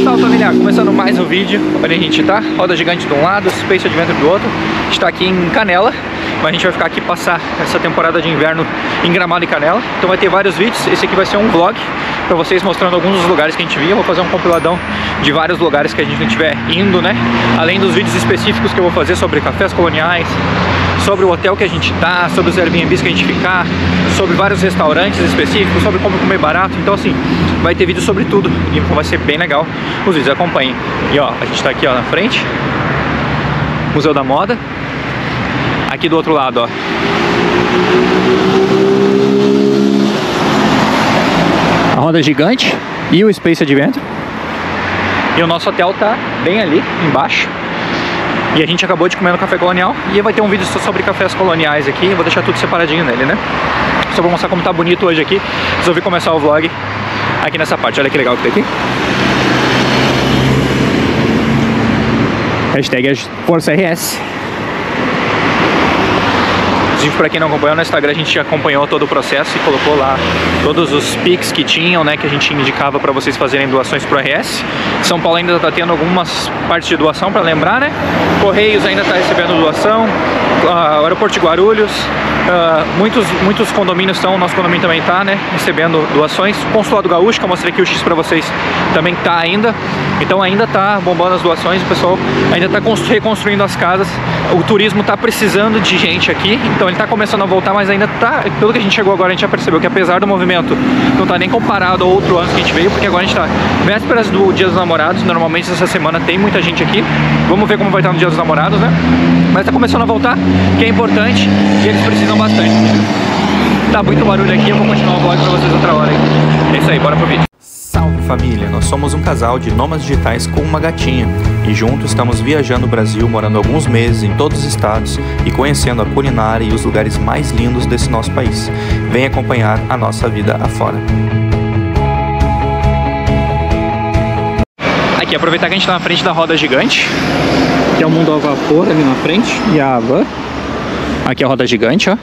Salve família, começando mais um vídeo. Onde a gente tá, roda gigante de um lado, Space Adventure do outro. A gente tá aqui em Canela, mas a gente vai ficar aqui passar essa temporada de inverno em Gramado e Canela. Então vai ter vários vídeos, esse aqui vai ser um vlog pra vocês mostrando alguns dos lugares que a gente viu. Eu vou fazer um compiladão de vários lugares que a gente estiver indo, né? Além dos vídeos específicos que eu vou fazer sobre cafés coloniais, sobre o hotel que a gente tá, sobre os Airbnbs que a gente ficar, sobre vários restaurantes específicos, sobre como comer barato. Então assim, vai ter vídeo sobre tudo e vai ser bem legal. Os vídeos acompanhem. E ó, a gente tá aqui ó na frente, Museu da Moda. Aqui do outro lado ó, a roda gigante e o Space Adventure. E o nosso hotel tá bem ali embaixo. E a gente acabou de comer no Café Colonial. E vai ter um vídeo só sobre cafés coloniais aqui. Eu vou deixar tudo separadinho nele, né? Só vou mostrar como tá bonito hoje aqui. Resolvi começar o vlog aqui nessa parte. Olha que legal que tem aqui. Hashtag Força RS. Inclusive, para quem não acompanhou no Instagram, a gente acompanhou todo o processo e colocou lá todos os Pix que tinham, né, que a gente indicava para vocês fazerem doações pro RS. São Paulo ainda está tendo algumas partes de doação para lembrar, né? Correios ainda está recebendo doação, aeroporto de Guarulhos, muitos condomínios estão, nosso condomínio também está, né, recebendo doações. Consulado Gaúcho, que eu mostrei aqui o X para vocês, também está ainda. Então ainda está bombando as doações, o pessoal ainda está reconstruindo as casas. O turismo está precisando de gente aqui, então ele está começando a voltar, mas ainda está, pelo que a gente chegou agora, a gente já percebeu que apesar do movimento não está nem comparado ao outro ano que a gente veio, porque agora a gente está vésperas do Dia dos Namorados. Normalmente essa semana tem muita gente aqui, vamos ver como vai estar no Dia dos Namorados, né? Mas está começando a voltar, que é importante, e eles precisam bastante. Tá muito barulho aqui, eu vou continuar o vlog para vocês outra hora, hein? É isso aí, bora pro vídeo. Salve família, nós somos um casal de nômades digitais com uma gatinha e juntos estamos viajando o Brasil, morando alguns meses em todos os estados e conhecendo a culinária e os lugares mais lindos desse nosso país. Vem acompanhar a nossa vida afora. Aqui, aproveitar que a gente está na frente da roda gigante, que é o mundo ao vapor ali na frente, e a van. Aqui é a roda gigante, ó.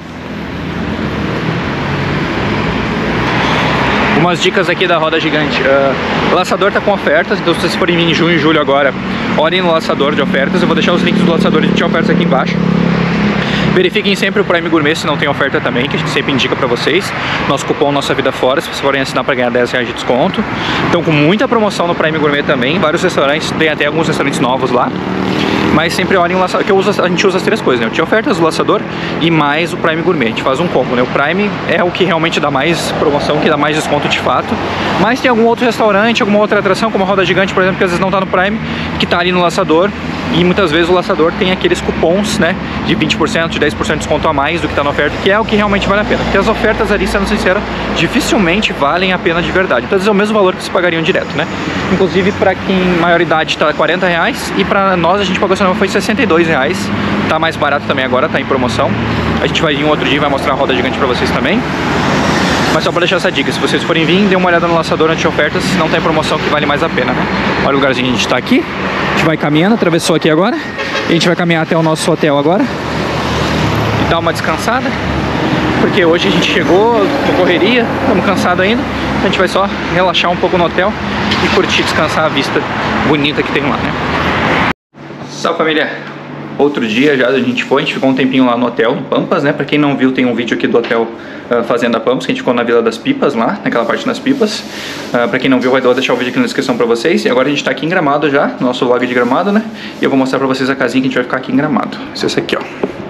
Umas dicas aqui da roda gigante. O laçador tá com ofertas, então se vocês forem vir em junho e julho agora, olhem no laçador de ofertas. Eu vou deixar os links do laçador de ofertas aqui embaixo. Verifiquem sempre o Prime Gourmet se não tem oferta também, que a gente sempre indica pra vocês. Nosso cupom Nossa Vida Fora, se vocês forem assinar pra ganhar R$10 de desconto. Então com muita promoção no Prime Gourmet também. Vários restaurantes, tem até alguns restaurantes novos lá. Mas sempre olhem o laçador, que a gente usa as três coisas, né? O Tinha Ofertas, o laçador e mais o Prime Gourmet. A gente faz um combo, né? O Prime é o que realmente dá mais promoção, que dá mais desconto de fato. Mas tem algum outro restaurante, alguma outra atração, como a Roda Gigante, por exemplo, que às vezes não tá no Prime, que tá ali no laçador. E muitas vezes o laçador tem aqueles cupons, né? De 20%, de 10% de desconto a mais do que tá na oferta, que é o que realmente vale a pena. Porque as ofertas ali, sendo sincero, dificilmente valem a pena de verdade. Então, às vezes é o mesmo valor que vocês pagariam direto, né? Inclusive, pra quem maior idade tá R$40 e pra nós a gente pagou, se não foi R$62. Tá mais barato também agora, tá em promoção. A gente vai vir um outro dia e vai mostrar a roda gigante pra vocês também. Mas só pra deixar essa dica, se vocês forem vir, dê uma olhada no laçador antes de ofertas, não tem promoção que vale mais a pena, né? Olha o lugarzinho que a gente tá aqui. A gente vai caminhando, atravessou aqui agora. E a gente vai caminhar até o nosso hotel agora e dar uma descansada, porque hoje a gente chegou com correria, estamos cansados ainda. A gente vai só relaxar um pouco no hotel e curtir, descansar a vista bonita que tem lá, né? Salve família! Outro dia já a gente ficou um tempinho lá no hotel, no Pampas, né? Pra quem não viu, tem um vídeo aqui do hotel Fazenda Pampas, que a gente ficou na Vila das Pipas lá, naquela parte das Pipas. Pra quem não viu, vou deixar o vídeo aqui na descrição pra vocês. E agora a gente tá aqui em Gramado já, nosso vlog de Gramado, né? E eu vou mostrar pra vocês a casinha que a gente vai ficar aqui em Gramado. Esse aqui, ó.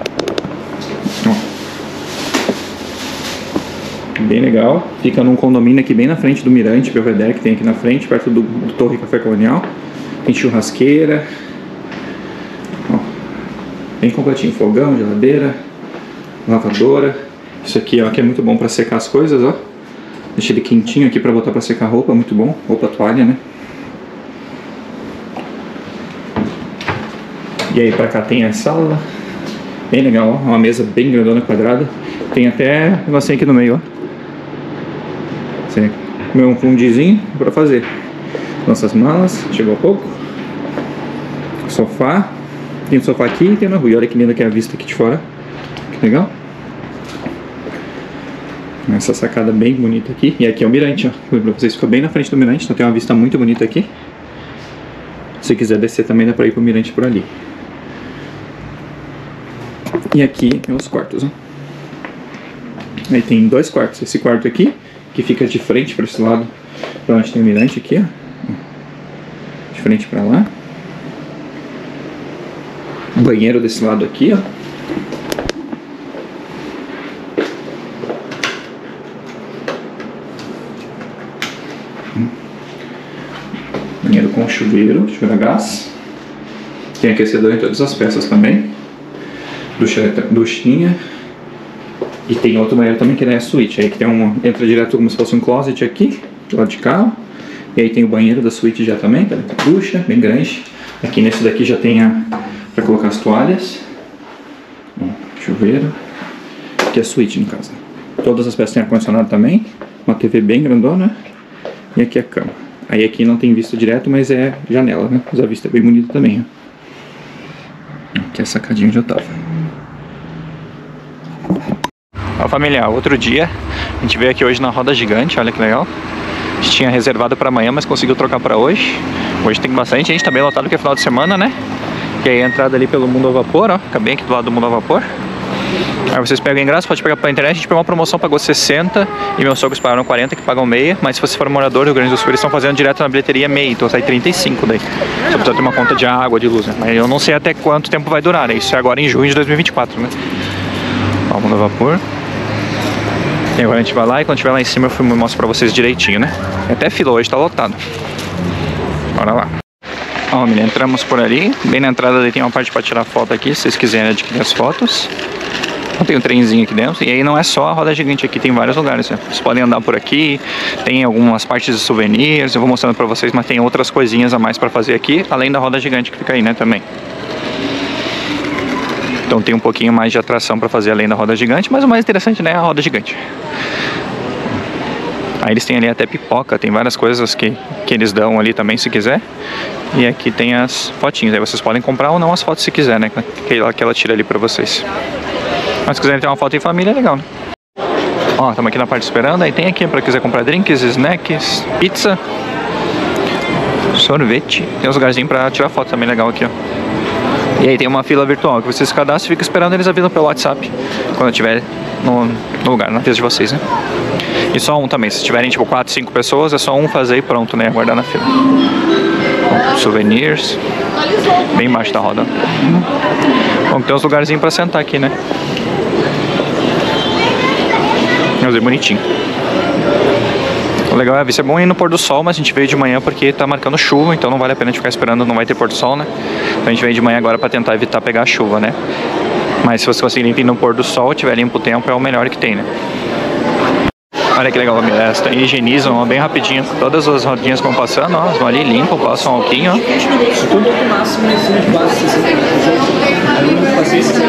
Bem legal, fica num condomínio aqui bem na frente do Mirante Belvedere, que tem aqui na frente, perto do Torre Café Colonial. Tem churrasqueira, ó, bem completinho, fogão, geladeira, lavadora. Isso aqui, ó, que é muito bom pra secar as coisas, ó. Deixa ele quentinho aqui pra botar pra secar roupa, muito bom, roupa, toalha, né? E aí pra cá tem a sala, bem legal, ó, uma mesa bem grandona, quadrada. Tem até um negocinho aqui no meio, ó. Um fundizinho para fazer nossas malas, chegou há pouco. Sofá, tem um sofá aqui e tem na rua. E olha que linda que é a vista aqui de fora, que legal. Essa sacada bem bonita aqui. E aqui é o mirante, ó. Pra vocês, fica bem na frente do mirante, então tem uma vista muito bonita aqui. Se quiser descer também dá pra ir pro mirante por ali. E aqui é os quartos, ó. Aí tem 2 quartos. Esse quarto aqui, que fica de frente para esse lado, pra onde tem o mirante aqui, ó. De frente pra lá. Banheiro desse lado aqui, ó. Banheiro com chuveiro a gás. Tem aquecedor em todas as peças também. Duchinha. E tem outro banheiro também que é a suíte. Aí que tem entra direto como se fosse um closet aqui, do lado de cá. E aí tem o banheiro da suíte já também, tá? Ducha, bem grande. Aqui nesse daqui já tem pra colocar as toalhas. Chuveiro. Aqui é a suíte no caso. Todas as peças têm ar-condicionado também. Uma TV bem grandona. E aqui é a cama. Aí aqui não tem vista direto, mas é janela, né? Mas a vista é bem bonita também, ó. Aqui é a sacadinha onde eu tava. Ó, família, outro dia. A gente veio aqui hoje na roda gigante, olha que legal. A gente tinha reservado pra amanhã, mas conseguiu trocar pra hoje. Hoje tem bastante gente, tá bem lotado porque é final de semana, né? Que aí a entrada ali pelo Mundo ao Vapor, ó. Acabei aqui do lado do Mundo ao Vapor. Aí vocês pegam ingresso, pode pegar pela internet. A gente pegou uma promoção, pagou 60 e meus sogros pagaram 40, que pagam meia. Mas se você for morador do Rio Grande do Sul, eles estão fazendo direto na bilheteria meia, então sai 35 daí. Só precisa ter uma conta de água, de luz, né? Mas eu não sei até quanto tempo vai durar, né? Isso é agora em junho de 2024, né? Ó, Mundo ao Vapor. E agora a gente vai lá e quando estiver lá em cima eu mostro pra vocês direitinho, né? Até fila hoje, tá lotado. Bora lá. Ó, menina, entramos por ali. Bem na entrada ali tem uma parte pra tirar foto aqui, se vocês quiserem adquirir as fotos. Tem um trenzinho aqui dentro. E aí não é só a roda gigante, aqui tem vários lugares, né? Vocês podem andar por aqui. Tem algumas partes de souvenirs. Eu vou mostrando pra vocês, mas tem outras coisinhas a mais pra fazer aqui, além da roda gigante que fica aí, né, também. Então tem um pouquinho mais de atração pra fazer além da roda gigante, mas o mais interessante, né, é a roda gigante. Aí eles têm ali até pipoca, tem várias coisas que eles dão ali também se quiser. E aqui tem as fotinhas, aí vocês podem comprar ou não as fotos se quiser, né, que ela tira ali pra vocês. Mas se quiserem ter uma foto em família é legal, né? Ó, estamos aqui na parte esperando, aí tem aqui pra quiser comprar drinks, snacks, pizza, sorvete. Tem uns lugarzinhos pra tirar foto também legal aqui, ó. E aí tem uma fila virtual que vocês se cadastram e ficam esperando, eles avisam pelo WhatsApp quando estiver no lugar, na fila de vocês, né? E só um também, se tiverem tipo 4, 5 pessoas, é só um fazer e pronto, né? Aguardar na fila. Souvenirs. Bem embaixo da roda. Bom, tem uns lugarzinhos pra sentar aqui, né? Mas é bonitinho. O legal é ver se é bom ir no pôr do sol, mas a gente veio de manhã porque tá marcando chuva, então não vale a pena a gente ficar esperando, não vai ter pôr do sol, né? Então a gente veio de manhã agora pra tentar evitar pegar a chuva, né? Mas se você conseguir ir no pôr do sol, tiver limpo o tempo, é o melhor que tem, né? Olha que legal, família. Esta higienizam ó, bem rapidinho. Todas as rodinhas vão passando, ó. Vão ali, limpam, passam um alquinho, ó. Tudo no máximo em cima de base. Aí eu passei esse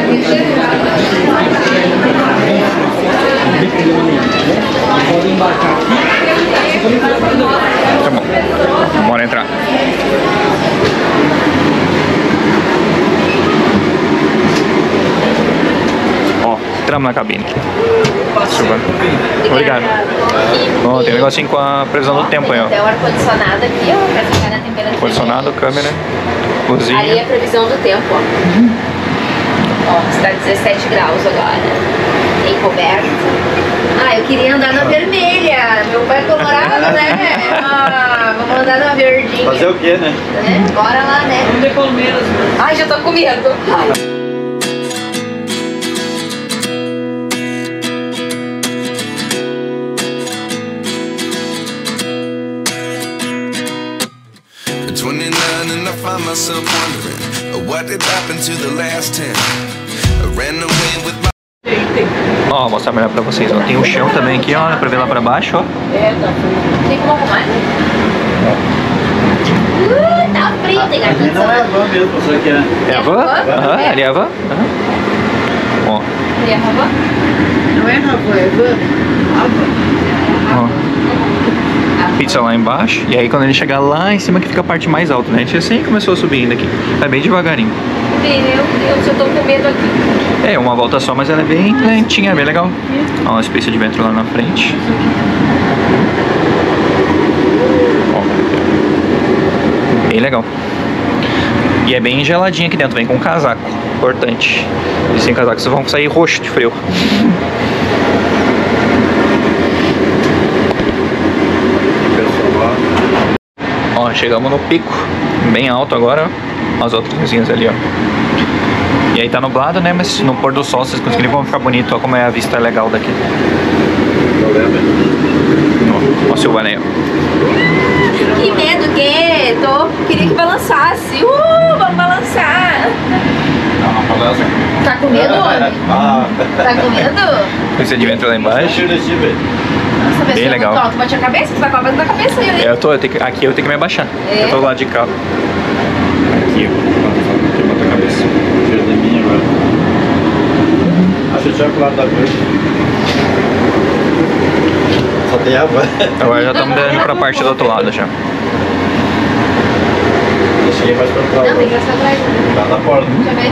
podem embarcar aqui. Tá bom. Bora entrar. Ó, entramos na cabine. Obrigado. Ó, tem um negocinho com a previsão do tempo aí, ó. Tem o ar-condicionado aqui, ó, pra ficar na temperatura. Ar-condicionado, câmera, cozinha. Ali é a previsão do tempo, ó. Ó, está 17 graus agora. Tem coberto. Ah, eu queria andar na vermelha. Meu pai é colorado, né? Ah, vamos andar na verdinha. Fazer o quê, né? Bora lá, né? Vamos ter Palmeiras, né? Ai, já tô com medo. Ai. Myself wondering what did happen to the last 10. I ran away with my. Ó, vou mostrar melhor pra vocês, ó. Tem o chão também aqui, ó, pra ver lá pra baixo, ó. Tem como arrumar? Tá frio, tem Ali não é a van mesmo, só que é. É a van? Aham, ali é a van. Ó. Ali é a van? Não é a van, é van. Ó. Pizza lá embaixo, e aí quando ele chegar lá em cima que fica a parte mais alta, né? A gente assim começou a subir ainda aqui, vai bem devagarinho. Meu Deus, eu tô com medo aqui. É, uma volta só, mas ela é bem lentinha, é bem legal. Ó, uma espécie de vento lá na frente. Ó, bem legal. E é bem geladinho aqui dentro, vem com casaco. Importante. E sem casaco vocês vão sair roxo de frio. Ó, chegamos no pico, bem alto agora, ó. As outras coisinhas ali, ó. E aí tá nublado, né? Mas no pôr do sol vocês conseguirem vão ficar bonito, ó como é a vista legal daqui. Ó, Silvana aí, ó. Que medo que queria que balançasse. Vamos balançar. Tá com medo, homem? Tá com medo? Esse de vento lá embaixo. Nossa, mas bem legal. Muito alto. Bate a cabeça, você tá com a na cabeça aí. Aqui eu tenho que me abaixar. É? Eu tô do lado de cá. Aqui, eu boto a cabeça. Tira de mim agora. Acho que tinha pro lado da coisa. Só tem água. Agora já estamos indo pra parte do outro lado já. Eu cheguei mais pra trás. Não, tem que passar atrás. Tá na porta. Deixa eu ver.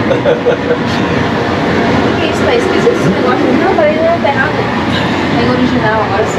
O que é isso? Tá esquisito esse negócio? Não, peraí, não, tá errado. Tem original, agora sim.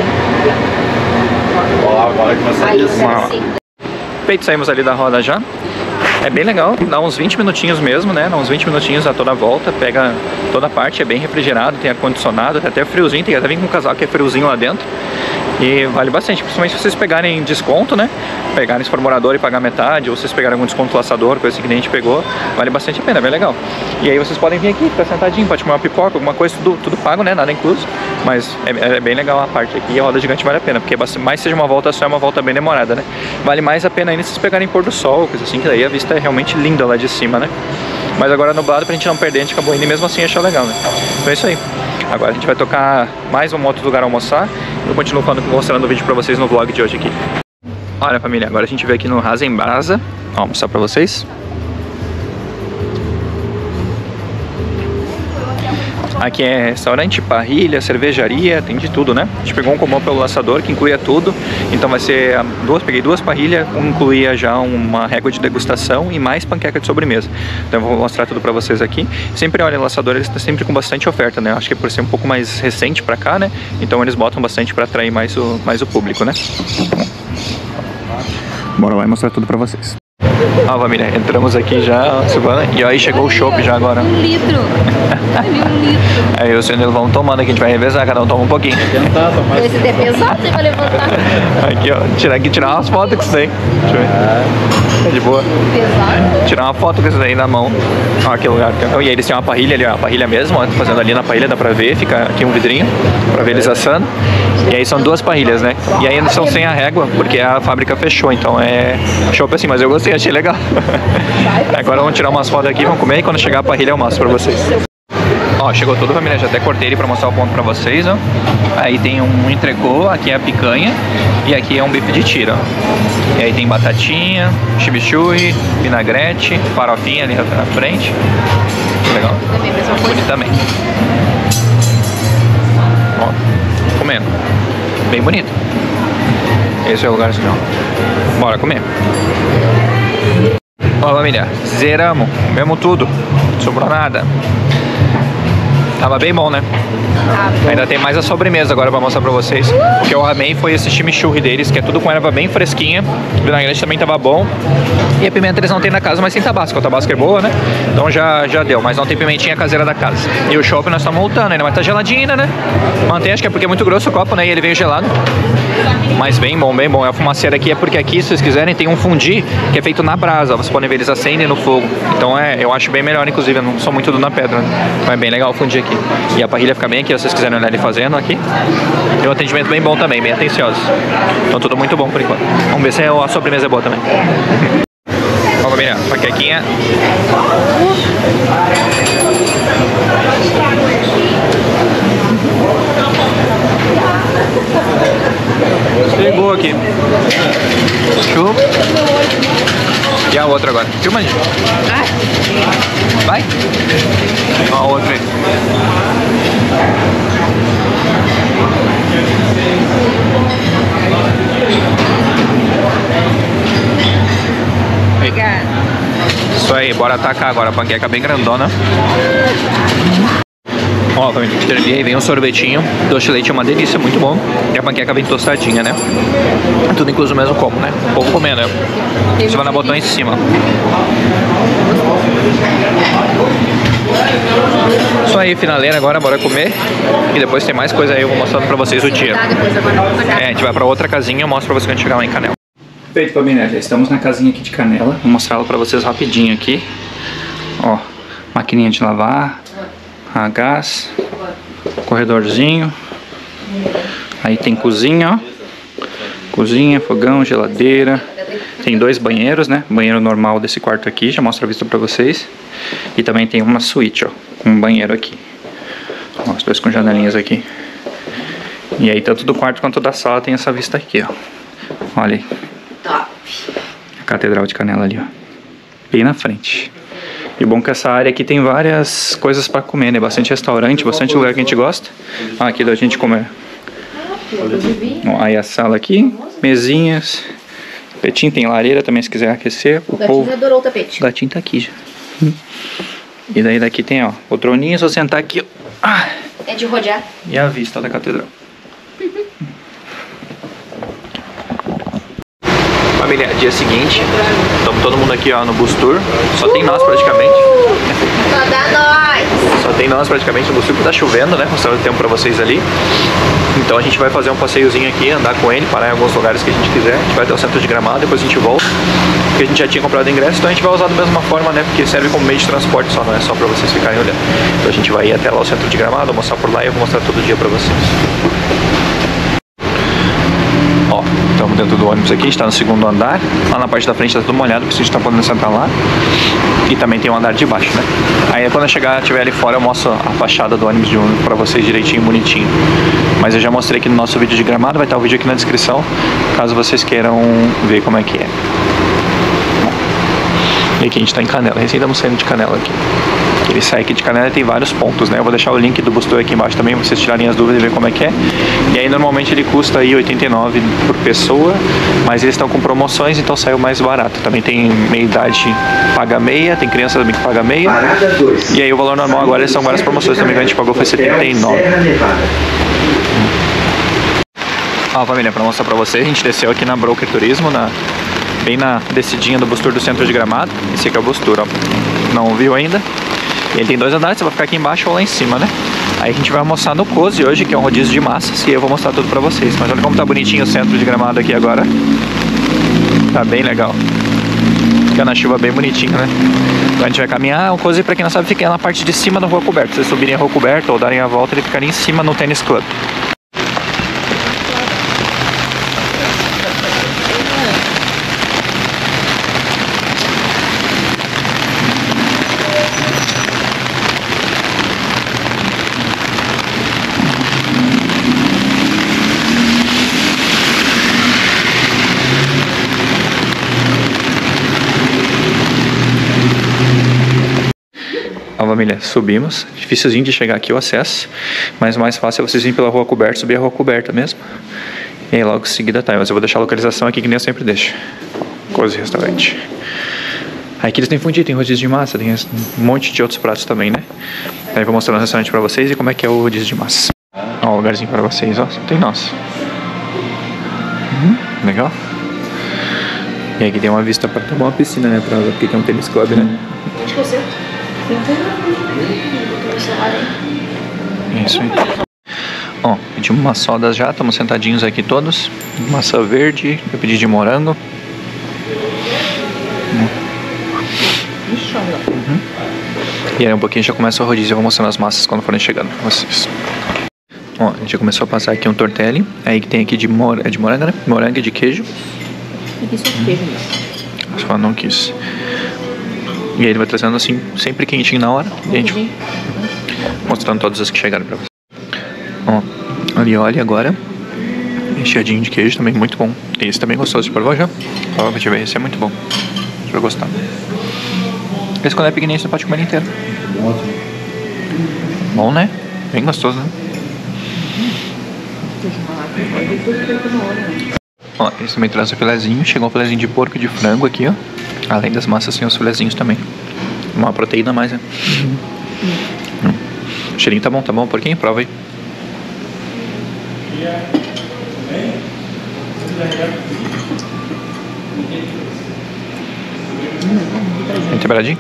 Ó, agora que vai Aí, sair assim. Feito, saímos ali da roda já. É bem legal, dá uns 20 minutinhos mesmo, né? Dá uns 20 minutinhos a toda a volta, pega toda a parte, é bem refrigerado, tem ar-condicionado, tem até friozinho, tem até vem com um casaco que é friozinho lá dentro. E vale bastante, principalmente se vocês pegarem desconto, né? Pegarem se for morador e pagar metade, ou vocês pegarem algum desconto laçador, coisa que a gente pegou, vale bastante a pena, é bem legal. E aí vocês podem vir aqui, ficar sentadinho, pode comer uma pipoca, alguma coisa, tudo pago, né? Nada incluso. Mas é bem legal a parte aqui, e a roda gigante vale a pena, porque mais seja uma volta só, é uma volta bem demorada, né? Vale mais a pena ainda se vocês pegarem pôr do sol, coisa assim, que daí a vista é realmente linda lá de cima, né? Mas agora nublado, pra gente não perder, a gente acabou indo e mesmo assim achou legal, né? Então é isso aí. Agora a gente vai tocar mais um outro lugar a almoçar. Eu continuo mostrando o vídeo pra vocês no vlog de hoje aqui. Olha, família, agora a gente veio aqui no Rasa em Brasa. Vou mostrar pra vocês. Aqui é restaurante, parrilha, cervejaria, tem de tudo, né? A gente pegou um comum pelo laçador que incluía tudo. Então vai ser peguei duas parrilhas, incluía já uma régua de degustação e mais panqueca de sobremesa. Então eu vou mostrar tudo pra vocês aqui. Sempre, olha, o laçador eles estão sempre com bastante oferta, né? Acho que por ser um pouco mais recente pra cá, né? Então eles botam bastante pra atrair mais o público, né? Bora lá e mostrar tudo pra vocês. Ó, família, entramos aqui já, Silvana, e aí chegou o chopp já agora. 1 litro. Ali 1 litro. Aí o senhor vamos tomando aqui, a gente vai revezar, cada um toma um pouquinho. Esse é pesado, você vai levantar. Aqui, ó, tirar umas fotos com isso daí. Deixa eu ver. É de boa. Pesado? Tirar uma foto com isso daí na mão. Ó, que lugar. E aí eles têm uma parrilha ali, ó, a parrilha mesmo, ó, fazendo ali na parrilha, dá pra ver, fica aqui um vidrinho, pra ver eles assando. E aí são duas parrilhas, né? E aí eles são sem a régua, porque a fábrica fechou, então é chopp assim, mas eu gostei, achei legal. Agora vamos tirar umas fotos aqui, vamos comer e quando chegar a parrilha eu mostro pra vocês. Ó, chegou tudo, família, já até cortei ele pra mostrar o ponto pra vocês, ó. Aí tem um entrecô, aqui é a picanha e aqui é um bife de tira, ó. E aí tem batatinha, chimichurri, vinagrete, farofinha ali na frente. Legal. Também a mesma coisa. Bonito também. Ó, comendo. Bem bonito. Esse é o lugar assim, ó. Bora comer. Ó, família, zeramos, comemos tudo, não sobrou nada. Tava bem bom, né? Ainda tem mais a sobremesa agora pra mostrar pra vocês. O que eu amei foi esse chimichurri deles, que é tudo com erva bem fresquinha. O vinagrete também tava bom. E a pimenta eles não tem na casa, mas tem tabasco. A tabasco é boa, né? Então já deu, mas não tem pimentinha caseira da casa. E o chopp nós estamos voltando ainda, mas tá geladinho ainda, né? Mantém, acho que é porque é muito grosso o copo, né? E ele veio gelado. Mas bem bom, bem bom. A fumaceira aqui é porque aqui, se vocês quiserem, tem um fundi que é feito na brasa. Vocês podem ver, eles acendem no fogo. Então eu acho bem melhor, inclusive. Eu não sou muito do na pedra, né? Então é bem legal o fundi aqui. E a parrilha fica bem aqui, se vocês quiserem olhar ele fazendo aqui. E um atendimento bem bom também, bem atencioso. Então tudo muito bom por enquanto. Vamos ver se a sobremesa é boa também. Ó, família, panquequinha. Chegou aqui. Chupa. E a outra agora. Filma, gente. Vai. Ó, a outra aí. Obrigada. Isso aí, bora atacar agora. A panqueca bem grandona. Ó, família, aí vem um sorvetinho. Doce de leite é uma delícia, muito bom. E a panqueca vem tostadinha, né? Tudo incluso mesmo como, né? O povo comendo, né? Você vai na botão em cima. Isso aí, finaleira agora, bora comer. E depois tem mais coisa aí, eu vou mostrando pra vocês o dia. É, a gente vai pra outra casinha e eu mostro pra vocês quando chegar lá em Canela. Feito, família, já estamos na casinha aqui de Canela. Vou mostrar ela pra vocês rapidinho aqui. Ó, maquininha de lavar, a gás, corredorzinho. Aí tem cozinha, ó. Cozinha, fogão, geladeira. Tem 2 banheiros, né? Banheiro normal desse quarto aqui, já mostro a vista pra vocês. E também tem uma suíte, ó, um banheiro aqui. Ó, os 2 com janelinhas aqui. E aí tanto do quarto quanto da sala tem essa vista aqui, ó. Olha aí. Top. A Catedral de Canela ali, ó. Bem na frente. E o bom que essa área aqui tem várias coisas pra comer, né? Bastante restaurante, bastante lugar que a gente gosta. Ah, aqui da gente comer. Ó, aí a sala aqui, mesinhas. Tapetinho, tem lareira também se quiser aquecer. O gatinho adorou o tapete. O gatinho tá aqui já. E daí daqui tem, ó, o troninho, só sentar aqui, ó. Ah. É de rodear. E a vista da catedral. Família, dia seguinte, estamos todo mundo aqui, ó, no Bus Tour. Só tem nós praticamente. Só dá nós. Só tem nós praticamente no Bus Tour, porque tá chovendo, né? Mostrando o tempo pra vocês ali. Então a gente vai fazer um passeiozinho aqui, andar com ele, parar em alguns lugares que a gente quiser. A gente vai até o centro de Gramado, depois a gente volta. Porque a gente já tinha comprado ingresso, então a gente vai usar da mesma forma, né? Porque serve como meio de transporte só, não é só pra vocês ficarem olhando. Então a gente vai ir até lá o centro de Gramado, mostrar por lá e eu vou mostrar todo dia pra vocês. Ó, estamos dentro do ônibus aqui, a gente tá no 2º andar. Lá na parte da frente tá tudo molhado, porque a gente tá podendo sentar lá. E também tem o andar de baixo, né? Aí quando eu chegar, estiver ali fora, eu mostro a fachada do ônibus pra vocês direitinho, bonitinho. Mas eu já mostrei aqui no nosso vídeo de Gramado, vai estar o vídeo aqui na descrição, caso vocês queiram ver como é que é. E aqui a gente tá em Canela, recém estamos saindo de Canela aqui. Ele sai aqui de Canela e tem vários pontos, né? Eu vou deixar o link do Bus Tour aqui embaixo também, pra vocês tirarem as dúvidas e ver como é que é. E aí normalmente ele custa aí R$89 por pessoa, mas eles estão com promoções, então saiu mais barato. Também tem meia idade paga meia, tem criança também que paga meia. E aí o valor normal agora eles são várias promoções, também a gente pagou foi R$79. Ó, família, pra mostrar pra vocês, a gente desceu aqui na Broker Turismo, bem na descidinha do Bus Tour do centro de Gramado. Esse aqui é o Bus Tour, ó. Não viu ainda? Ele tem 2 andares, você vai ficar aqui embaixo ou lá em cima, né? Aí a gente vai almoçar no Cozy hoje, que é um rodízio de massas, e eu vou mostrar tudo pra vocês. Mas olha como tá bonitinho o centro de Gramado aqui agora. Tá bem legal. Fica na chuva bem bonitinho, né? Então a gente vai caminhar. O Cozy, pra quem não sabe, fica na parte de cima da Rua Coberta. Se vocês subirem a Rua Coberta ou darem a volta, ele ficaria em cima no Tênis Club. Ó, família, subimos. Dificilzinho de chegar aqui o acesso, mas o mais fácil é vocês virem pela Rua Coberta, subir a Rua Coberta mesmo. E aí logo em seguida tá. Mas eu vou deixar a localização aqui que nem eu sempre deixo. Cozy Restaurante. Aí aqui eles têm fundido, tem rodízio de massa, tem um monte de outros pratos também, né? Aí eu vou mostrar no restaurante pra vocês e como é que é o rodízio de massa. Ó, um lugarzinho pra vocês, ó. Tem nossa. Legal. E aqui tem uma vista pra tomar uma piscina, né? Porque tem um tênis club, né? Acho que eu sei. Isso aí. Ó, pedimos umas sodas já, estamos sentadinhos aqui todos. Maçã verde, eu pedi de morango. E aí um pouquinho já começa o rodízio, eu vou mostrando as massas quando forem chegando pra vocês. Ó, a gente já começou a passar aqui um tortelli. Aí que tem aqui de morango, né? Morango e de queijo. Aqui só queijo mesmo. Acho que ela não quis. E aí ele vai trazendo assim, sempre quentinho na hora. E a gente mostrando todas as que chegaram pra vocês. Ó, ali olha agora. Recheadinho de queijo também, muito bom. Esse também é gostoso, provou já? Prova pra te ver, esse é muito bom. Você vai gostar. Esse quando é pequenininho você pode comer inteiro. Bom, né? Bem gostoso, né? Ó, esse também traz o filezinho. Chegou um filezinho de porco e de frango aqui, ó. Além das massas, tem os filezinhos também. Uma proteína a mais, né? O cheirinho tá bom, um pouquinho? Prova aí. Bem temperadinho?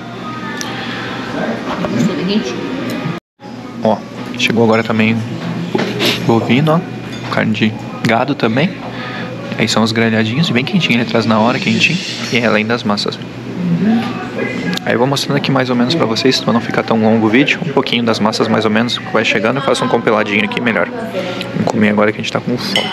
Ó, chegou agora também bovino, ó. Carne de gado também. Aí são os grelhadinhos, bem quentinho, ele traz na hora, quentinho. E além das massas. Aí eu vou mostrando aqui mais ou menos pra vocês, pra não ficar tão longo o vídeo. Um pouquinho das massas mais ou menos, que vai chegando. Eu faço um compiladinho aqui melhor. Vamos comer agora que a gente tá com fome.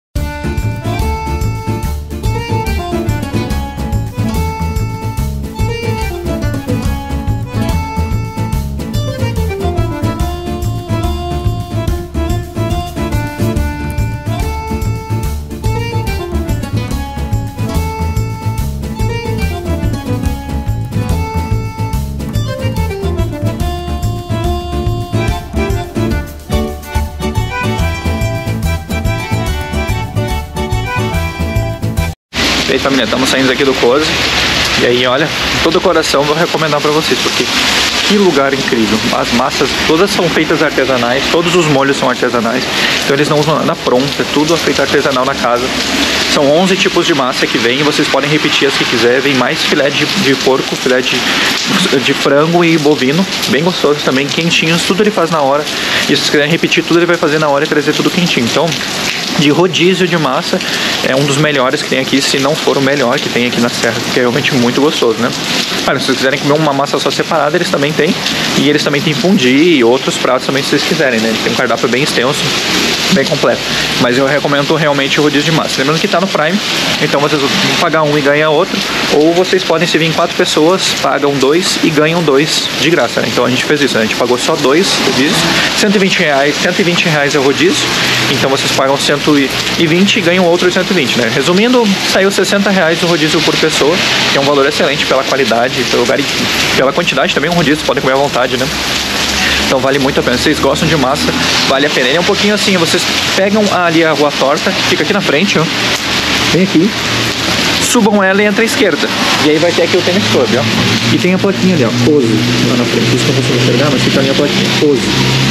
E aí, família, estamos saindo aqui do Cozy. E aí, olha, todo o coração vou recomendar pra vocês, porque que lugar incrível. As massas todas são feitas artesanais, todos os molhos são artesanais. Então eles não usam nada pronto, é tudo feito artesanal na casa. São 11 tipos de massa que vem, vocês podem repetir as que quiser. Vem mais filé de porco, filé de frango e bovino, bem gostosos também, quentinhos, tudo ele faz na hora. E se vocês quiserem repetir tudo, ele vai fazer na hora e trazer tudo quentinho. Então, de rodízio de massa, é um dos melhores que tem aqui, se não for o melhor que tem aqui na Serra, que é realmente muito gostoso, né? Olha, se vocês quiserem comer uma massa só separada, eles também têm. E eles também têm fundi e outros pratos também, se vocês quiserem, né? Tem um cardápio bem extenso, bem completo. Mas eu recomendo realmente o rodízio de massa. Lembrando que tá no Prime, então vocês vão pagar um e ganhar outro. Ou vocês podem, se vir 4 pessoas, pagam 2 e ganham 2 de graça, né? Então a gente fez isso, né? A gente pagou só 2 rodízios, R$120 é o rodízio. Então vocês pagam 120 e ganham outros 120, né? Resumindo, saiu R$60 o rodízio por pessoa, que é um valor excelente pela qualidade, pelo lugar e pela quantidade também. Um rodízio, vocês podem comer à vontade, né? Então vale muito a pena. Se vocês gostam de massa, vale a pena. Ele é um pouquinho assim, vocês pegam ali a Rua Torta, que fica aqui na frente, ó. Vem aqui, subam ela e entra à esquerda. E aí vai ter aqui o Tênis Club, ó. E tem a plaquinha ali, ó, Cozy, lá na frente. Isso que eu não consigo enxergar, mas fica ali a plaquinha, Cozy.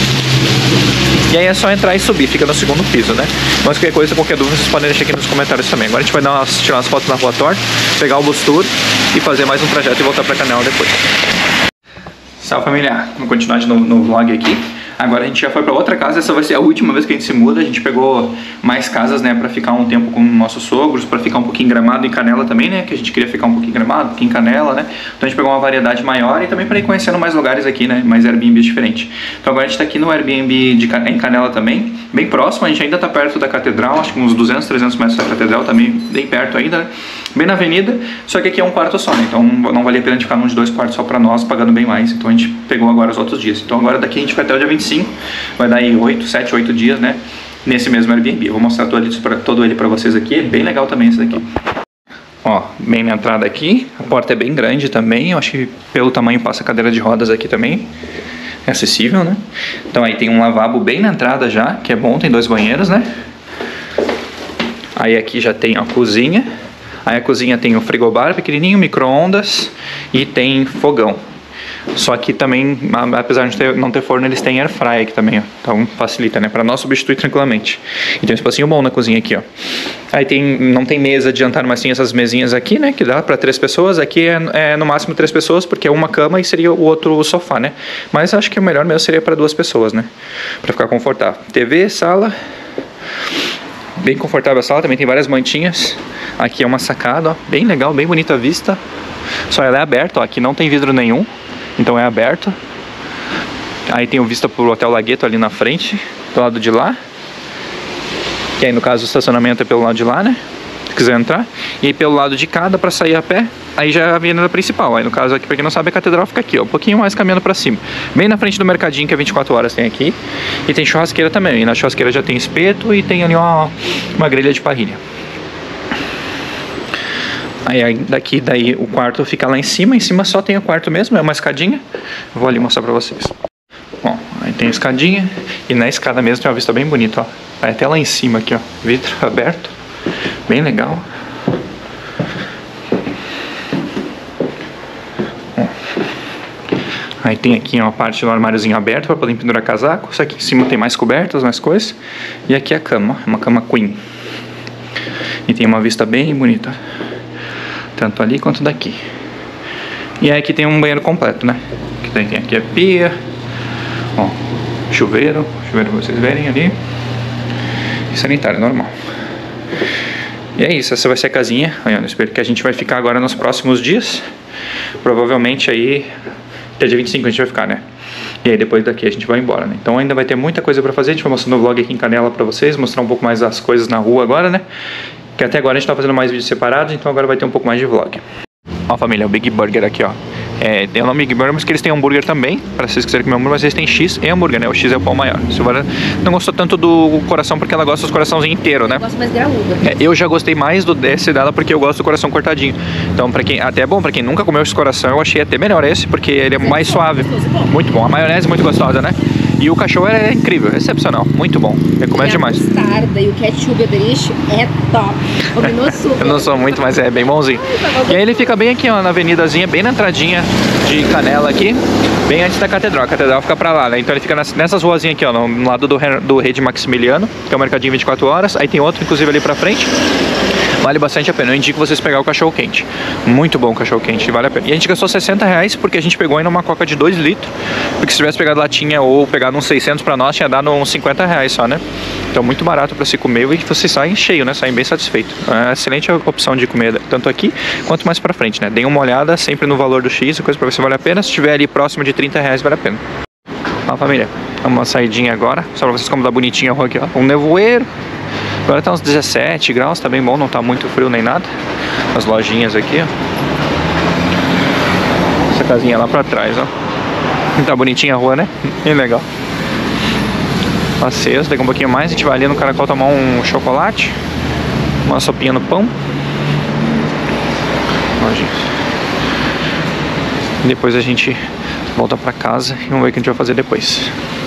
E aí é só entrar e subir, fica no segundo piso, né? Mas qualquer dúvida, vocês podem deixar aqui nos comentários também. Agora a gente vai tirar umas fotos na Rua Torta, pegar o bus tour e fazer mais um trajeto e voltar pra Canela depois. Salve, família! Vamos continuar no vlog aqui. Agora a gente já foi pra outra casa, essa vai ser a última vez que a gente se muda. A gente pegou mais casas, né, pra ficar um tempo com nossos sogros, pra ficar um pouquinho em Gramado e Canela também, né, que a gente queria ficar um pouquinho em Gramado, um pouquinho em Canela, né. Então a gente pegou uma variedade maior e também pra ir conhecendo mais lugares aqui, né, mais Airbnbs diferentes. Então agora a gente tá aqui no Airbnb em Canela também, bem próximo, a gente ainda tá perto da Catedral, acho que uns 200, 300 metros da Catedral, também bem perto ainda, né? Bem na avenida, só que aqui é um quarto só, né, então não valia a pena a gente ficar num de 2 quartos só pra nós, pagando bem mais. Então a gente pegou agora os outros dias. Então agora daqui a gente vai até o dia 25, vai dar aí 7, 8 dias, né, nesse mesmo Airbnb. Eu vou mostrar todo ele pra vocês aqui, é bem legal também esse daqui. Ó, bem na entrada aqui, a porta é bem grande também, eu acho que pelo tamanho passa cadeira de rodas aqui também, é acessível, né. Então aí tem um lavabo bem na entrada já, que é bom, tem 2 banheiros, né. Aí aqui já tem a cozinha, aí a cozinha tem o frigobar pequenininho, micro-ondas e tem fogão. Só que também, apesar de não ter forno, eles têm air fry aqui também, ó. Então facilita, né? Pra nós substituir tranquilamente. E tem um espacinho bom na cozinha aqui, ó. Aí não tem mesa de jantar, mas tem essas mesinhas aqui, né? Que dá pra 3 pessoas. Aqui é no máximo 3 pessoas, porque é uma cama e seria o outro sofá, né? Mas acho que o melhor mesmo seria pra 2 pessoas, né? Pra ficar confortável. TV, sala. Bem confortável a sala, também tem várias mantinhas. Aqui é uma sacada, ó. Bem legal, bem bonita a vista. Só ela é aberta, ó. Aqui não tem vidro nenhum. Então é aberto. Aí tem o vista pro Hotel Lagueto ali na frente, do lado de lá. Que aí no caso o estacionamento é pelo lado de lá, né? Se quiser entrar. E aí pelo lado de cá dá pra sair a pé. Aí já é a avenida principal. Aí no caso aqui, pra quem não sabe, a catedral fica aqui, ó. Um pouquinho mais caminhando pra cima. Bem na frente do mercadinho, que é 24 horas tem aqui. E tem churrasqueira também. E na churrasqueira já tem espeto e tem ali uma grelha de parrilha. Aí daí o quarto fica lá em cima só tem o quarto mesmo, é uma escadinha. Vou ali mostrar pra vocês. Bom, aí tem a escadinha e na escada mesmo tem uma vista bem bonita, ó. Vai até lá em cima aqui, ó, vidro aberto, bem legal. Aí tem aqui uma parte do armáriozinho aberto para poder pendurar casaco. Só que em cima tem mais cobertas, mais coisas. E aqui a cama, uma cama queen. E tem uma vista bem bonita, tanto ali quanto daqui. E aí aqui tem um banheiro completo, né? Que tem aqui a pia, ó, chuveiro pra vocês verem ali. E sanitário normal. E é isso, essa vai ser a casinha. Eu espero que a gente vai ficar agora nos próximos dias. Provavelmente aí até dia 25 a gente vai ficar, né? E aí depois daqui a gente vai embora, né? Então ainda vai ter muita coisa pra fazer. A gente vai mostrando o vlog aqui em Canela pra vocês, mostrar um pouco mais as coisas na rua agora, né? Que até agora a gente tá fazendo mais vídeos separados, então agora vai ter um pouco mais de vlog. Ó, família, o Big Burger aqui, ó. Tem o nome Big Burger, mas que eles têm hambúrguer também. Pra vocês quiserem comer hambúrguer, mas eles têm X e hambúrguer, né? O X é o pão maior. A Silvana não gostou tanto do coração porque ela gosta dos coraçãozinhos inteiros, né? Eu gosto mais graúdo. Eu já gostei mais desse dela porque eu gosto do coração cortadinho. Então, pra quem, até é bom, pra quem nunca comeu esse coração, eu achei até melhor esse, porque ele é mais suave. Muito bom. A maionese é muito gostosa, né? E o cachorro é incrível, excepcional, muito bom. Recomendo demais. A mostarda e o ketchup aderich é top. Combinou super. Eu não sou muito, mas é bem bonzinho. E aí ele fica bem aqui, ó, na avenidazinha, bem na entradinha de Canela aqui, bem antes da catedral. A catedral fica pra lá, né? Então ele fica nessas ruazinhas aqui, ó, no lado do Rei de Maximiliano, que é o mercadinho 24 horas. Aí tem outro, inclusive, ali pra frente. Vale bastante a pena. Eu indico vocês pegar o cachorro quente. Muito bom o cachorro quente, vale a pena. E a gente gastou R$60 porque a gente pegou ainda uma coca de 2 litros. Porque se tivesse pegado latinha ou pegado uns 600 pra nós, tinha dado uns R$50 só, né? Então muito barato pra se comer e vocês saem cheio, né? Saem bem satisfeitos. É excelente a opção de comer, tanto aqui quanto mais pra frente, né? Deem uma olhada sempre no valor do X, coisa pra ver se vale a pena. Se estiver ali próximo de R$30, vale a pena. Ó, família, uma saidinha agora, só pra vocês como tá bonitinha a rua aqui, ó. Um nevoeiro. Agora tá uns 17 graus, tá bem bom, não tá muito frio nem nada. As lojinhas aqui, ó. Essa casinha lá pra trás, ó. Tá bonitinha a rua, né? Bem legal. Passeios, daqui um pouquinho mais, a gente vai ali no Caracol tomar um chocolate, uma sopinha no pão. Ó, gente. Depois a gente volta pra casa e vamos ver o que a gente vai fazer depois.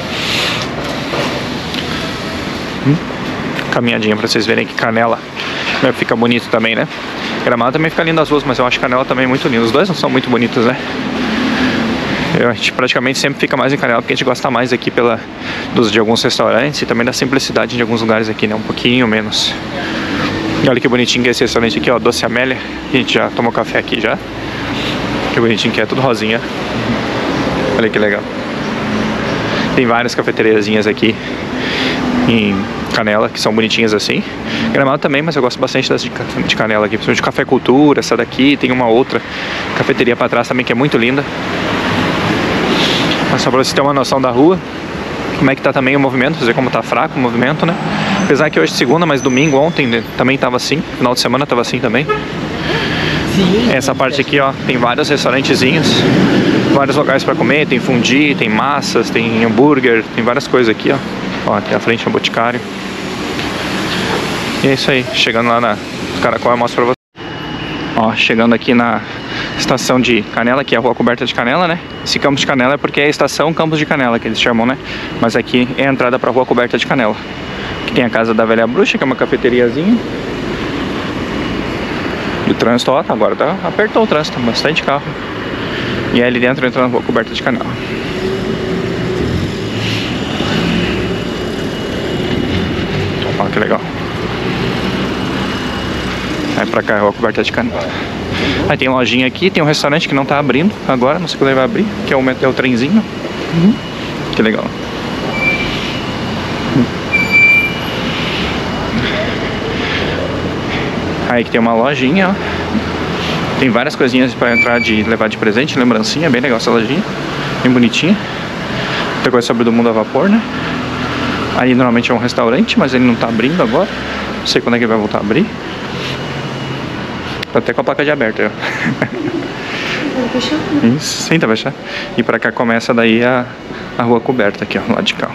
Caminhadinha pra vocês verem que Canela fica bonito também, né? Gramado também fica lindo as ruas, mas eu acho Canela também muito lindo. Os dois não são muito bonitos, né? A gente praticamente sempre fica mais em Canela porque a gente gosta mais aqui de alguns restaurantes e também da simplicidade de alguns lugares aqui, né? Um pouquinho menos. E olha que bonitinho que é esse restaurante aqui, ó, Doce Amélia. A gente já tomou café aqui já. Que bonitinho que é, tudo rosinha. Olha que legal. Tem várias cafeteriazinhas aqui em Canela, que são bonitinhas assim. Gramado também, mas eu gosto bastante das de Canela aqui, principalmente de Café Cultura, essa daqui. Tem uma outra cafeteria pra trás também que é muito linda. Mas só pra você ter uma noção da rua, como é que tá também o movimento, você ver como tá fraco o movimento, né? Apesar que hoje é segunda, mas domingo, ontem, né, também tava assim, final de semana tava assim também. Sim. Essa parte aqui, ó, tem vários restaurantezinhos, vários locais pra comer, tem fundi, tem massas, tem hambúrguer, tem várias coisas aqui, ó. Ó, aqui à frente é o Boticário. E é isso aí, chegando lá na Caracol eu mostro pra vocês. Ó, chegando aqui na estação de Canela, que é a Rua Coberta de Canela, né? Esse Campos de Canela é porque é a estação Campos de Canela, que eles chamam, né? Mas aqui é a entrada pra Rua Coberta de Canela. Aqui tem a Casa da Velha Bruxa, que é uma cafeteriazinha. E o trânsito, ó, agora tá, apertou o trânsito, bastante carro. E aí ali dentro entra na Rua Coberta de Canela. Ó, que legal. Aí pra cá é a Rua Coberta de Canela. Aí tem lojinha aqui, tem um restaurante que não tá abrindo agora, não sei quando ele vai abrir, que é o trenzinho. Que legal. Aí que tem uma lojinha, ó. Tem várias coisinhas pra entrar levar de presente, lembrancinha, bem legal essa lojinha. Bem bonitinha. Tem coisa sobre do mundo a vapor, né? Aí normalmente é um restaurante, mas ele não tá abrindo agora. Não sei quando é que ele vai voltar a abrir. Tá até com a placa de aberto, ó. Vai fechar, né? Isso, sim, tá fechado. E pra cá começa daí a Rua Coberta aqui, ó, lá de cá.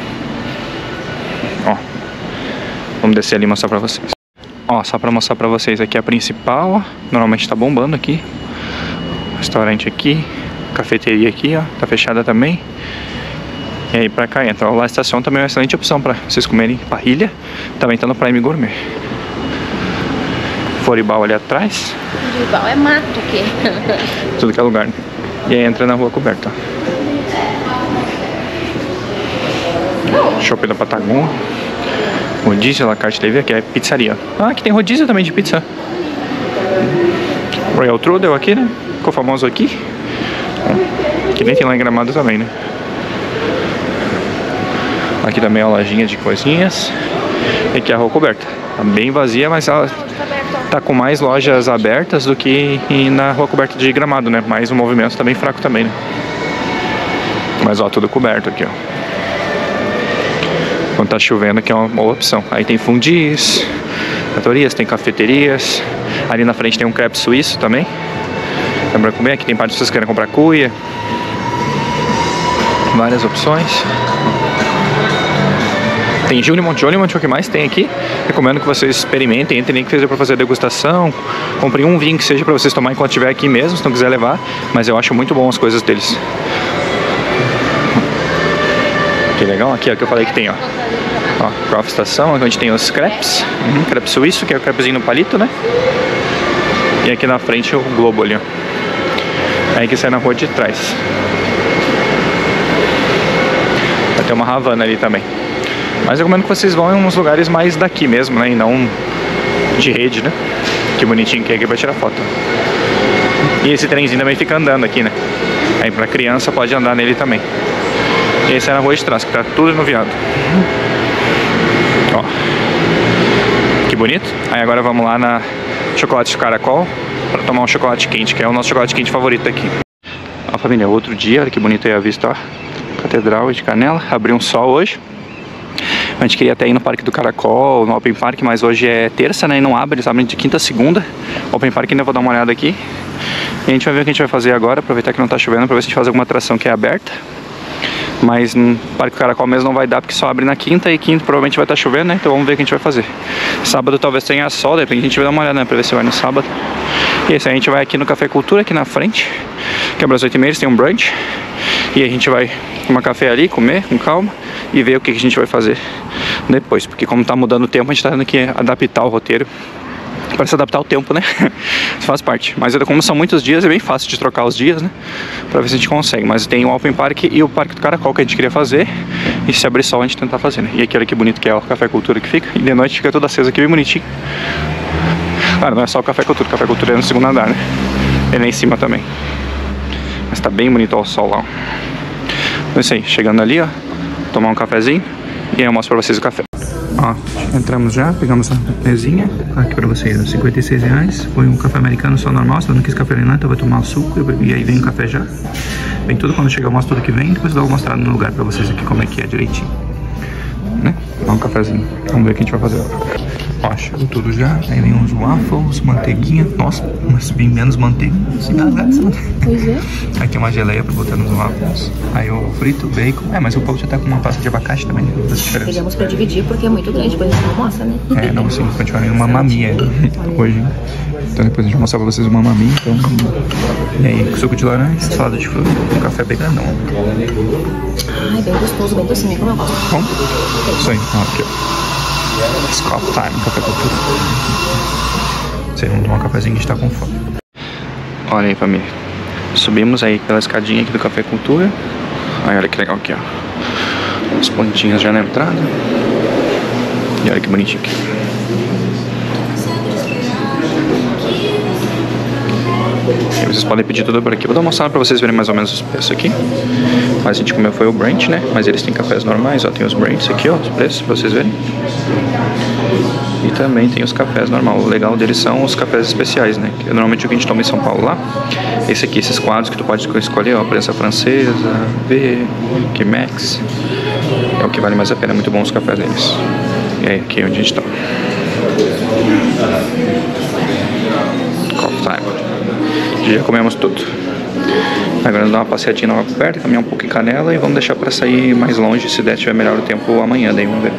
Ó. Vamos descer ali e mostrar pra vocês. Ó, só pra mostrar pra vocês aqui a principal, ó. Normalmente tá bombando aqui. Restaurante aqui. Cafeteria aqui, ó. Tá fechada também. E aí pra cá entra. Ó, lá a estação também é uma excelente opção pra vocês comerem parrilha. Também tá no Prime Gourmet. Floribal ali atrás. Floribal é mato aqui. Tudo que é lugar, né? E aí entra na Rua Coberta, ó. Shopping da Patagon. Rodízio, La Carte TV, aqui é pizzaria. Ah, aqui tem rodízio também de pizza. Royal Trudel aqui, né? Ficou famoso aqui. Que nem tem lá em Gramado também, né? Aqui também é uma lojinha de coisinhas. E aqui é a Rua Coberta. Tá bem vazia, mas ela tá com mais lojas abertas do que na Rua Coberta de Gramado, né? Mas o movimento tá bem fraco também, né? Mas ó, tudo coberto aqui, ó. Quando tá chovendo aqui é uma boa opção. Aí tem fundis, tratorias, tem cafeterias. Ali na frente tem um crepe suíço também. Dá pra comer, aqui tem parte de vocês que querem comprar cuia. Várias opções. Tem Julimont, é o que mais tem aqui. Recomendo que vocês experimentem, entrem nem que seja para fazer degustação. Comprem um vinho que seja para vocês tomar enquanto estiver aqui mesmo, se não quiser levar. Mas eu acho muito bom as coisas deles. Que legal, aqui é o que eu falei que tem, ó. Ó, Prof Estação, onde tem os crepes. Crepe suíço, que é o crepezinho no palito, né? E aqui na frente o Globo ali, ó. Aí que sai na rua de trás. Vai ter uma Havana ali também. Mas eu recomendo que vocês vão em uns lugares mais daqui mesmo, né? E não de rede, né? Que bonitinho que é aqui pra tirar foto. E esse trenzinho também fica andando aqui, né? Aí pra criança pode andar nele também. E esse é na rua de trás, que tá tudo enuviado. Ó. Que bonito. Aí agora vamos lá na Chocolate Caracol pra tomar um chocolate quente, que é o nosso chocolate quente favorito aqui. Ó, família, outro dia, olha que bonito aí a vista, ó. Catedral de Canela, abriu um sol hoje. A gente queria até ir no Parque do Caracol, no Open Park, mas hoje é terça, né, e não abre, eles abrem de quinta a segunda. Open Park ainda vou dar uma olhada aqui. E a gente vai ver o que a gente vai fazer agora, aproveitar que não tá chovendo, pra ver se a gente faz alguma atração que é aberta. Mas no Parque do Caracol mesmo não vai dar, porque só abre na quinta, e quinta provavelmente vai estar chovendo, né, então vamos ver o que a gente vai fazer. Sábado talvez tenha sol, de repente a gente vai dar uma olhada, né, pra ver se vai no sábado. E esse aí a gente vai aqui no Café Cultura, aqui na frente, que é às 8h30, eles têm um brunch. E a gente vai tomar café ali, comer com calma e ver o que a gente vai fazer depois. Porque como tá mudando o tempo, a gente tá tendo que adaptar o roteiro para se adaptar ao tempo, né? Isso faz parte. Mas como são muitos dias, é bem fácil de trocar os dias, né? Pra ver se a gente consegue. Mas tem o Open Park e o Parque do Caracol que a gente queria fazer. E se abrir sol, a gente tentar fazer, né? E aqui, olha que bonito que é o Café Cultura que fica. E de noite fica tudo aceso aqui, bem bonitinho. Claro, não é só o Café Cultura. O Café Cultura é no segundo andar, né? Ele é em cima também. Mas tá bem bonito ó, o sol lá. Então é isso aí, chegando ali, ó, tomar um cafezinho e aí eu mostro pra vocês o café. Ó, entramos já, pegamos a mesinha aqui pra vocês, ó, R$56. Foi um café americano só normal, se eu não quis café nem nada, então eu vou tomar o suco e aí vem o café já. Vem tudo, quando chegar eu mostro tudo que vem, depois eu vou mostrar no lugar pra vocês aqui como é que é direitinho. Né? Dá um cafezinho, vamos ver o que a gente vai fazer agora. Ó, chegou tudo já, aí vem uns waffles, manteiguinha, nossa, mas bem menos manteiga, se dá essa manteiga. Pois é. Aí tem uma geleia pra botar nos waffles, aí o frito, bacon, mas o pão já tá com uma pasta de abacate também, né? Pegamos pra dividir porque é muito grande, depois a gente não mostra, né? É, não, assim, a gente vai ver uma mamia hoje, então depois a gente vai mostrar pra vocês uma mamia, então... E aí, suco de laranja, salada de fruta, um café bem grandão. Ai, bem gostoso, bem docinho, como eu gosto. Bom? Isso aí, ó, aqui ó. Scott Time, Café Cultura. Vocês vão tomar um cafezinho que a gente tá com fome. Olha aí, família. Subimos aí pela escadinha aqui do Café Cultura. Aí olha que legal aqui, ó. As pontinhas já na entrada. E olha que bonitinho aqui. E vocês podem pedir tudo por aqui. Vou dar uma mostrada pra vocês verem mais ou menos os preços aqui. Mas a gente comeu foi o brunch, né? Mas eles têm cafés normais, ó. Tem os brunches aqui, ó, os preços pra vocês verem. E também tem os cafés normal. O legal deles são os cafés especiais, né? Que normalmente o que a gente toma em São Paulo lá. Esse aqui, esses quadros que tu pode escolher, ó. Prensa francesa, V, Chemex. É o que vale mais a pena, muito bom os cafés deles. E aí, aqui é onde a gente tá. Coffee time. Já comemos tudo. Agora vamos dar uma passeadinha na Rua Coberta, caminhar um pouco em Canela e vamos deixar pra sair mais longe, se der, tiver melhor o tempo amanhã, daí vamos ver.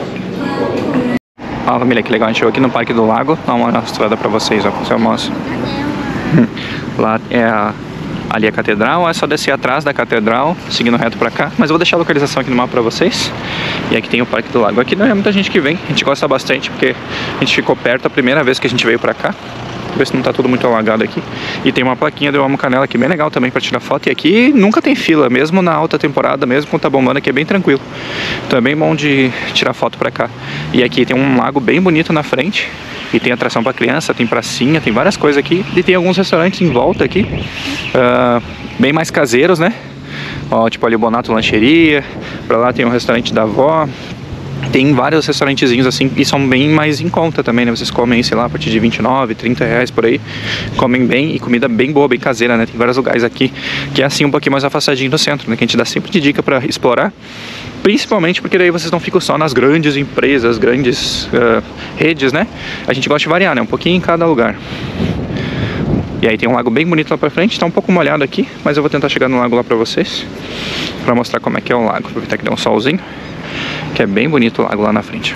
Ó, família, que legal, a gente chegou aqui no Parque do Lago, dá uma mostrada pra vocês, ó, você mostra. Lá é ali a catedral, é só descer atrás da catedral, seguindo reto pra cá, mas eu vou deixar a localização aqui no mapa pra vocês. E aqui tem o Parque do Lago, aqui não é muita gente que vem, a gente gosta bastante porque a gente ficou perto a primeira vez que a gente veio pra cá. ver se não tá tudo muito alagado aqui. E tem uma plaquinha do Eu Amo Canela aqui bem legal também pra tirar foto. E aqui nunca tem fila, mesmo na alta temporada, mesmo quando tá bombando aqui é bem tranquilo. Então é bem bom de tirar foto pra cá. E aqui tem um lago bem bonito na frente. E tem atração pra criança, tem pracinha, tem várias coisas aqui. E tem alguns restaurantes em volta aqui, bem mais caseiros, né? Ó, tipo ali o Bonato Lancheria. Pra lá tem um restaurante da avó. Tem vários restaurantezinhos assim, e são bem mais em conta também, né? Vocês comem, sei lá, a partir de 29, 30 reais por aí. Comem bem, e comida bem boa, bem caseira, né? Tem vários lugares aqui que é assim um pouquinho mais afastadinho do centro, né? Que a gente dá sempre de dica pra explorar. Principalmente porque daí vocês não ficam só nas grandes empresas, grandes redes, né? A gente gosta de variar, né? Um pouquinho em cada lugar. E aí tem um lago bem bonito lá pra frente, tá um pouco molhado aqui, mas eu vou tentar chegar no lago lá pra vocês, pra mostrar como é que é o lago. Aproveitar que deu um solzinho, que é bem bonito o lago lá na frente.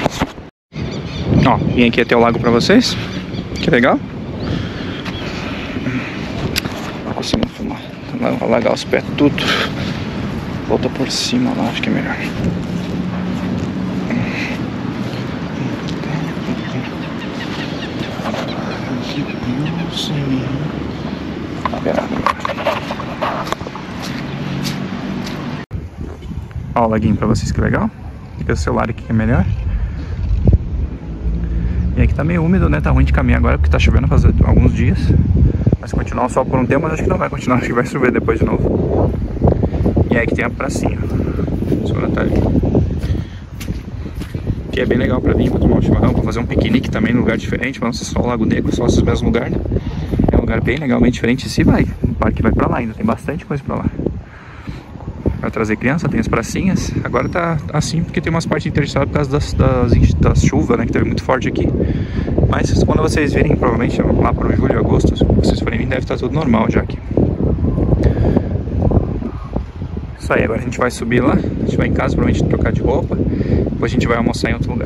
Ó, vim aqui até o lago pra vocês, que legal. Vou conseguir filmar, alagar os pés tudo. Volta por cima lá, acho que é melhor. Ó o laguinho pra vocês, que legal. Fica o celular aqui que é melhor. E aqui tá meio úmido, né? Tá ruim de caminhar agora porque tá chovendo faz alguns dias. Vai continuar só por um tempo, mas acho que não vai continuar. Acho que vai chover depois de novo. E aí que tem a pracinha. Só tá ali. Que é bem legal pra vir, pra tomar um chimarrão, pra fazer um piquenique também num lugar diferente. Pra não ser só o Lago Negro, só esses mesmos lugares, né? É um lugar bem legal, bem diferente. E se vai, o parque vai pra lá ainda, tem bastante coisa pra lá. Pra trazer criança, tem as pracinhas. Agora tá assim porque tem umas partes interditadas por causa das chuvas, né? Que teve muito forte aqui. Mas quando vocês virem, provavelmente lá pro julho, agosto, se vocês forem vir, deve estar tudo normal já aqui. Isso aí, agora a gente vai subir lá. A gente vai em casa, provavelmente trocar de roupa. Depois a gente vai almoçar em outro lugar.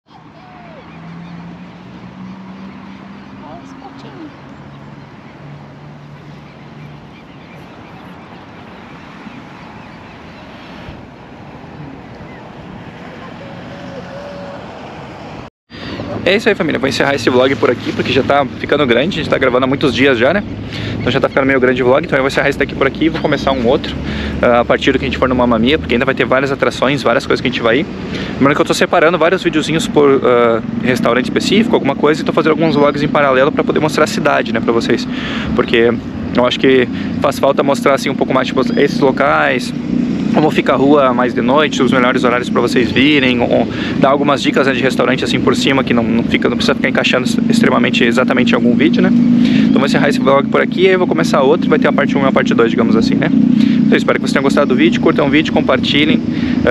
É isso aí, família, vou encerrar esse vlog por aqui, porque já tá ficando grande, a gente tá gravando há muitos dias já, né? Então já tá ficando meio grande o vlog, então eu vou encerrar esse daqui por aqui e vou começar um outro a partir do que a gente for no Mamma Mia, porque ainda vai ter várias atrações, várias coisas que a gente vai ir. Lembrando que eu tô separando vários videozinhos por restaurante específico, alguma coisa, e tô fazendo alguns vlogs em paralelo pra poder mostrar a cidade, né, pra vocês. Porque eu acho que faz falta mostrar assim um pouco mais, tipo, esses locais, como fica a rua mais de noite, os melhores horários para vocês virem, ou dar algumas dicas, né, de restaurante assim por cima, que não precisa ficar encaixando exatamente em algum vídeo, né? Então vou encerrar esse vlog por aqui e aí eu vou começar outro, vai ter a parte 1 e a parte 2, digamos assim, né? Então eu espero que vocês tenham gostado do vídeo, curtam o vídeo, compartilhem,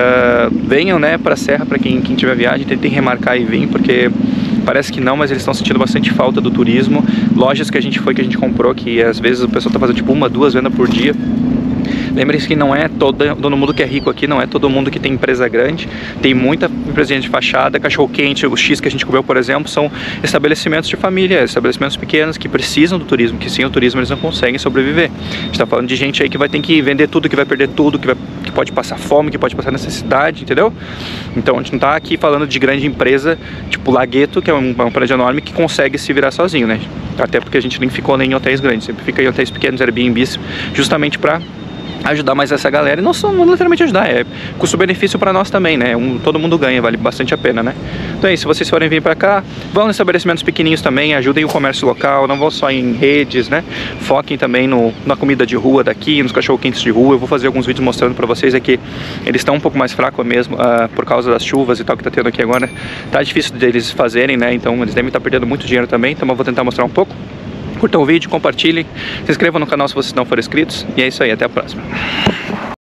venham, né, pra Serra, pra quem tiver viagem, tentem remarcar e vir, porque parece que não, mas eles estão sentindo bastante falta do turismo. Lojas que a gente comprou, que às vezes o pessoal tá fazendo tipo 1, 2 vendas por dia. Lembrem-se que não é todo mundo que é rico aqui, não é todo mundo que tem empresa grande. Tem muita empresinha de fachada, cachorro-quente, o X que a gente comeu, por exemplo, são estabelecimentos de família, estabelecimentos pequenos que precisam do turismo, que sem o turismo eles não conseguem sobreviver. A gente tá falando de gente aí que vai ter que vender tudo, que vai perder tudo, que pode passar fome, que pode passar necessidade, entendeu? Então a gente não tá aqui falando de grande empresa, tipo Lagueto, que é um prédio enorme que consegue se virar sozinho, né? Até porque a gente nem ficou nem em hotéis grandes, sempre fica em hotéis pequenos, Airbnbs, justamente pra ajudar mais essa galera, e não literalmente ajudar, é custo-benefício para nós também, né? Todo mundo ganha, vale bastante a pena, né? Então é isso, se vocês forem vir para cá, vão em estabelecimentos pequenininhos também, ajudem o comércio local, não vão só em redes, né? Foquem também na comida de rua daqui, nos cachorro-quentes de rua. Eu vou fazer alguns vídeos mostrando para vocês aqui, eles estão um pouco mais fracos mesmo, por causa das chuvas e tal que tá tendo aqui agora. Tá difícil deles fazerem, né? Então eles devem estar perdendo muito dinheiro também, então eu vou tentar mostrar um pouco. Curtam o vídeo, compartilhem, se inscrevam no canal se vocês não forem inscritos, e é isso aí, até a próxima.